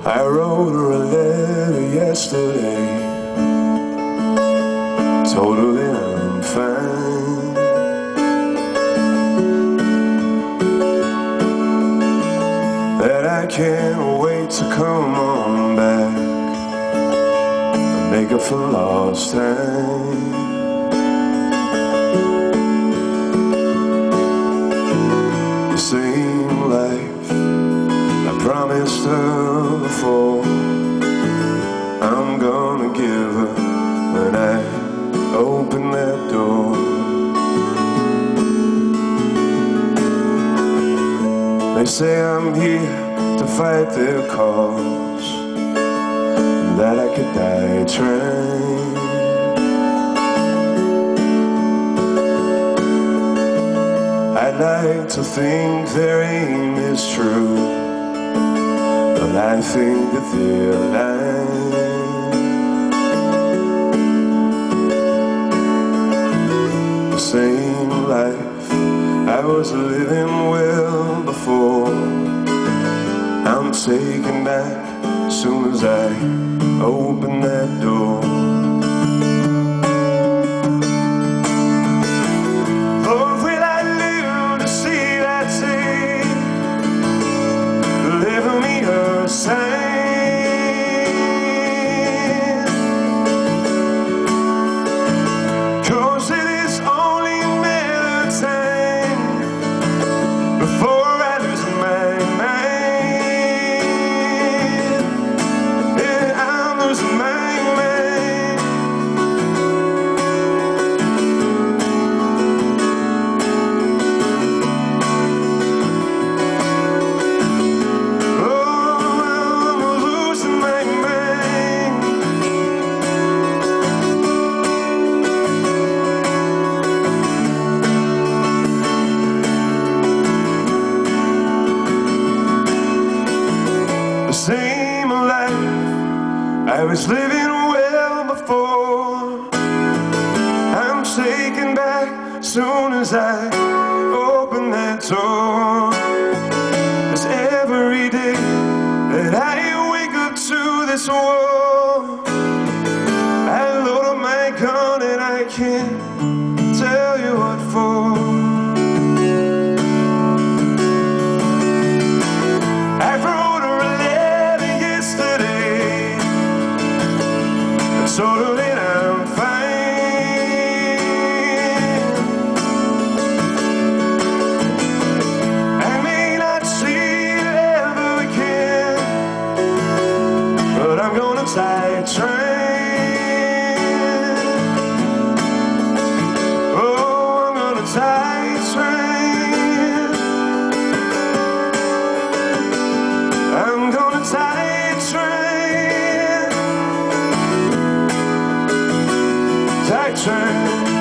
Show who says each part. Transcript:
Speaker 1: I wrote her a letter yesterday, told her that I'm fine, that I can't wait to come on back and make up for lost time. The same life I promised her before, I'm gonna give her when I open that door. They say I'm here to fight their cause, that I could die trying. I'd like to think their aim is true, but I think that they're lying. The same life I was living well before, I'm taking back as soon as I open that door. Lord, will I live to see that day? Deliver me a sign, 'cause it is only a matter of time before I lose my mind. Yeah, I'm losing my mind. Oh, I'm losing my mind. The same life I was living well before, I'm taking back as soon as I open that door. 'Cause every day that I wake up to this war, I load up my gun and I can't tell you what for. I wrote her a letter yesterday, I told her that I'm fine. I may not see you ever again, but I'm gonna die trying. Oh, I'm gonna die trying. I'm gonna die trying. Die trying.